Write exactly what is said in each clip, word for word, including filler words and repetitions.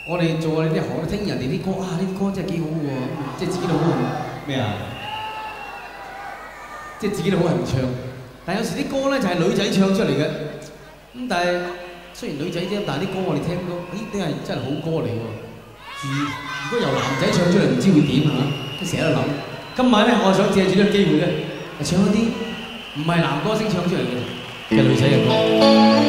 我哋做我哋啲行，聽人哋啲歌啊，呢啲歌真係幾好喎，即係自己都好咩啊？即係自己都好人唱，但係有時啲歌咧就係女仔唱出嚟嘅，咁但係雖然女仔啫，但係啲歌我哋聽到，咦，啲係真係好歌嚟喎。如如果由男仔唱出嚟，唔知會點嚇？都成日喺度諗。今晚咧，我想借住呢個機會咧，唱一啲唔係男歌星唱出嚟嘅嘅女仔嘅歌。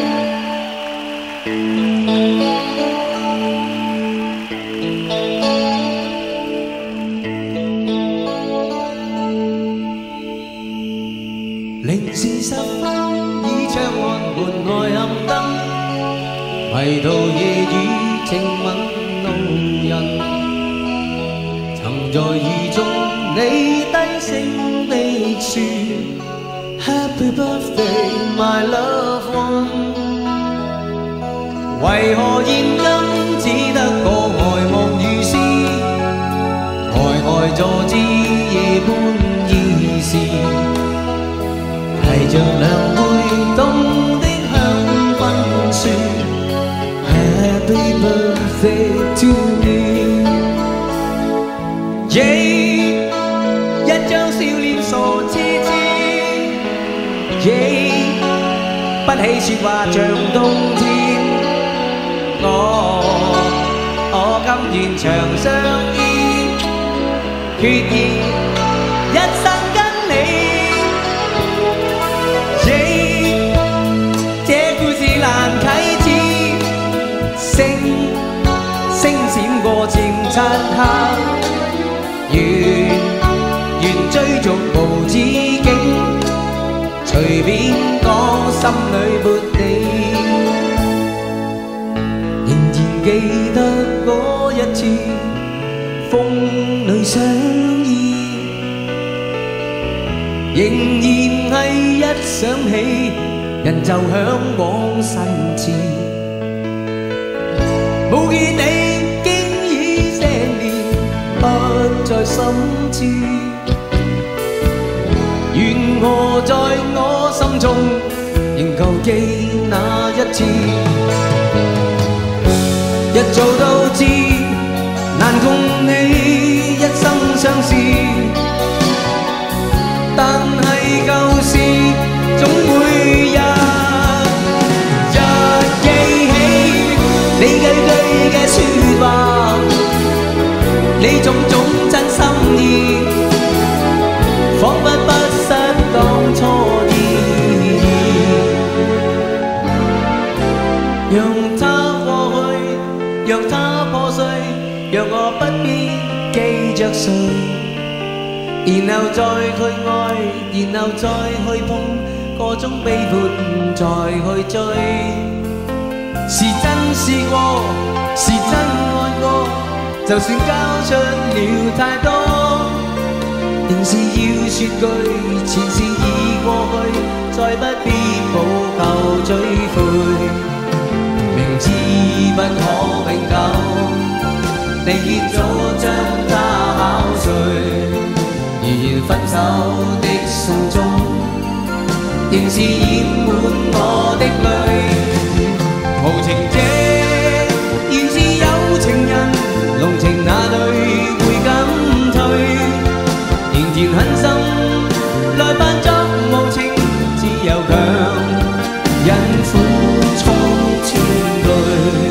零時十分，倚窗看門外暗燈，迷途夜雨靜吻路人。曾在雨中，你低聲地說 Happy birthday, my loved one。為何現今只得個呆望雨絲，呆呆坐知夜半已是。 提着兩杯凍的香檳說 Happy birthday to me， 耶，一張笑臉傻痴痴，耶，不喜説話像冬天，我我甘願長相依，決意一生跟你。 難啟齒，星星閃過漸漆黑，願願追逐無止境，隨便講心裏沒你。仍然記得嗰一次風裏相依，仍然係一想起。 人就向往世事，無見你經已些年不在心處，緣何在我心中仍舊記那一次？一早都知難共你一生相思，但係舊事總會有。 你句句嘅説話，你種種真心意，彷彿不失當初意義。讓它過去，讓它破碎，讓我不必記着誰，然後再去愛，然後再去碰，個種悲歡再去追。 是真試過，是真愛過，就算交出了太多，仍是要說句前事已過去，再不必補救追悔。明知不可永久，寧願早將它考碎。然而分手的信中，仍是染滿我的淚。 無情者原是有情人，濃情那裏會敢退？仍然狠心來扮作無情，只有強忍苦衝千句。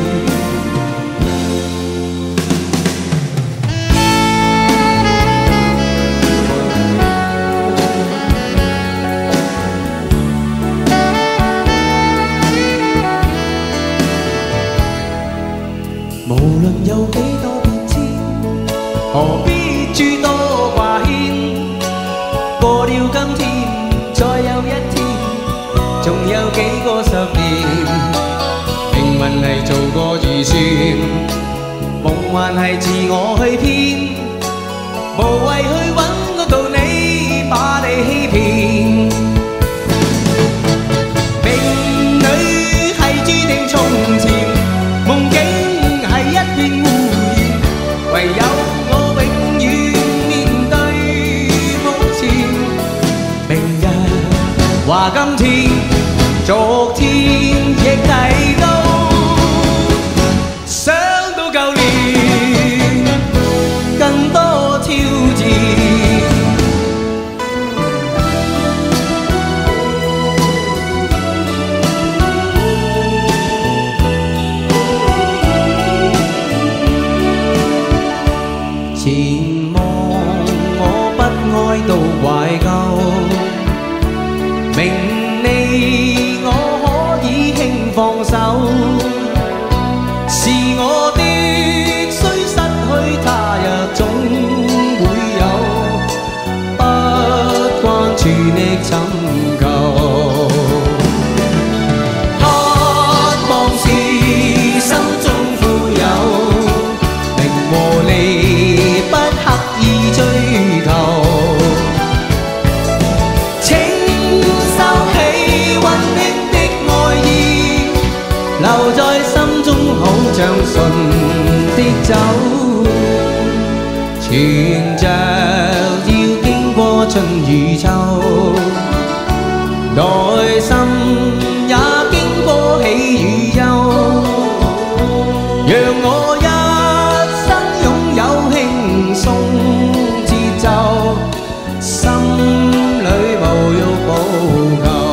無論有幾多變遷，何必諸多掛牽？過了今天，再有一天，仲有幾個十年。命運係做個預算，夢幻係自我去編，無謂去揾個道理把你欺騙。命裏係注定從前，夢境。 唯有我永遠面對目前，明日話今天，昨天亦提到，想到舊年。 走，存着要經過春與秋，內心也經過喜與憂，讓我一生擁有輕鬆節奏，心裏無欲無求。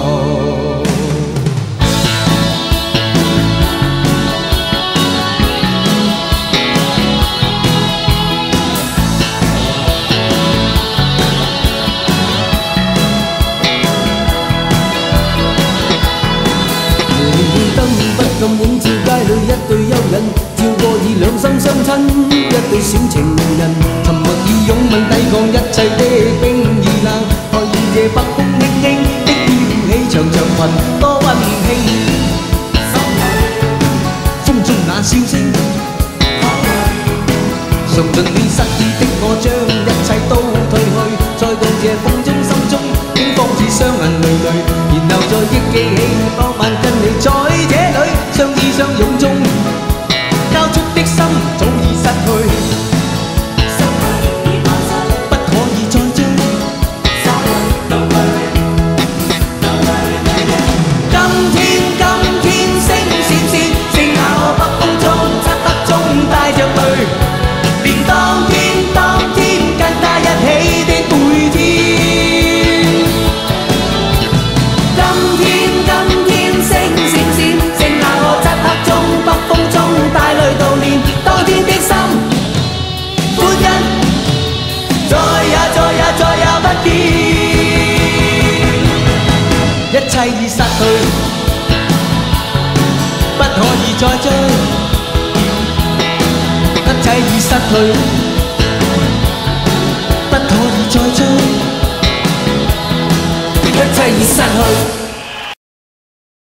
咁映照街裏一對幽人，照過已兩心相親，一對小情人，沉默以擁吻抵抗一切的冰與冷，愛意這北風輕輕的飄起長長裙，多溫馨。風中那笑聲，嘗盡了失意的我，將一切都退去，再到這風中心中，竟仿似雙眼淚淚，然後再憶記起當晚跟你在這裏。相依相擁中，交出的心早已失去，不可以再追。今天今天星閃閃，剩下我北風中漆黑中帶着淚，連當天當天跟他一起的每天。今天今天星閃閃。北風中帶淚悼念當天的心，歡欣再也再也再也不見，一切已失去，不可以再追，一切已失去，不可以再追，一切已失去。